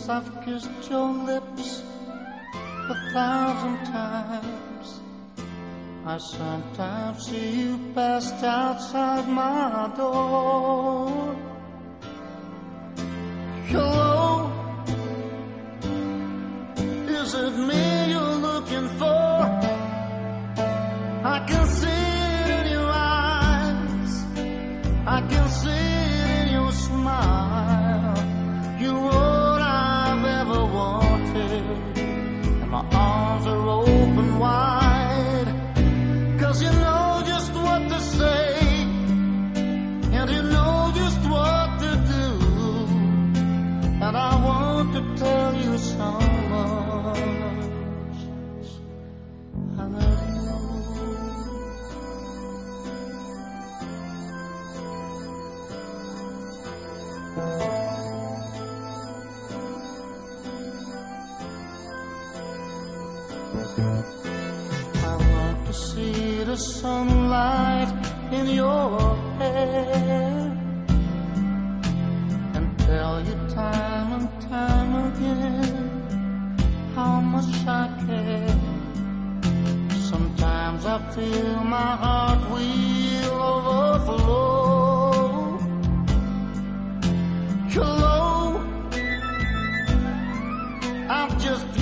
Yes, I've kissed your lips 1,000 times. I sometimes see you passed outside my door. Hello, is it me you're looking for? I can see it in your eyes, I can see it in your smile. You're all I've ever wanted, and my arms are open wide. 'Cause you know just what to say, and you know just what to do, and I want to tell you so much. I love you. I want to see the sunlight in your hair and tell you time and time again how much I care. Sometimes I feel my heart will overflow. Hello, I've just